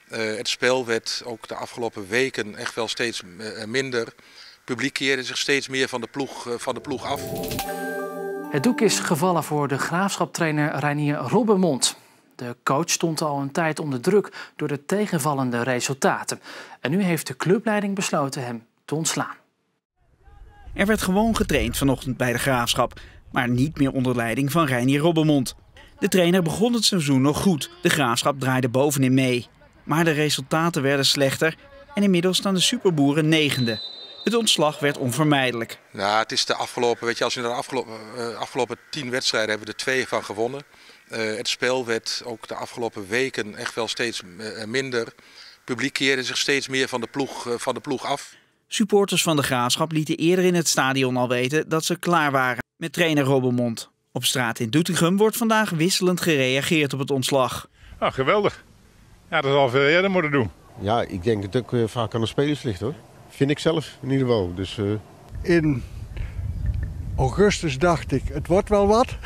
Het spel werd ook de afgelopen weken echt wel steeds minder. Het publiek keerde zich steeds meer van de ploeg af. Het doek is gevallen voor de Graafschap-trainer Reinier Robbermond. De coach stond al een tijd onder druk door de tegenvallende resultaten. En nu heeft de clubleiding besloten hem te ontslaan. Er werd gewoon getraind vanochtend bij de Graafschap, maar niet meer onder leiding van Reinier Robbermond. De trainer begon het seizoen nog goed. De Graafschap draaide bovenin mee. Maar de resultaten werden slechter en inmiddels staan de Superboeren negende. Het ontslag werd onvermijdelijk. Nou, het is de afgelopen, als je naar de afgelopen 10 wedstrijden hebben we er 2 van gewonnen. Het spel werd ook de afgelopen weken echt wel steeds minder. Het publiek keerde zich steeds meer van de ploeg af. Supporters van de Graafschap lieten eerder in het stadion al weten dat ze klaar waren met trainer Robbermond. Op straat in Doetinchem wordt vandaag wisselend gereageerd op het ontslag. Ah, geweldig. Ja, dat is al veel eerder moeten doen. Ja, ik denk dat het ook vaak aan de spelers ligt, hoor. Vind ik zelf in ieder geval. Dus, In augustus dacht ik, het wordt wel wat.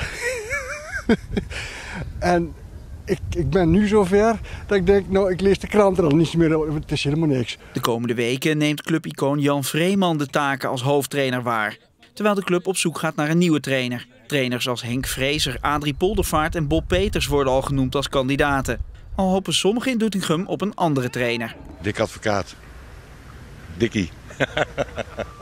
En ik ben nu zover dat ik denk, nou, ik lees de krant er al niet meer. Het is helemaal niks. De komende weken neemt clubicoon Jan Vreeman de taken als hoofdtrainer waar. Terwijl de club op zoek gaat naar een nieuwe trainer. Trainers als Henk Vrezer, Adrie Poldervaart en Bob Peters worden al genoemd als kandidaten. Al hopen sommigen in Doetinchem op een andere trainer. Dick Advocaat. Dikkie.